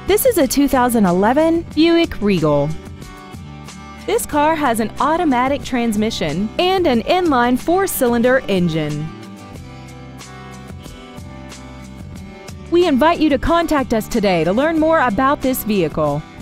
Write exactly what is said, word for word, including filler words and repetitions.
This is a two thousand eleven Buick Regal. This car has an automatic transmission and an inline four-cylinder engine. We invite you to contact us today to learn more about this vehicle.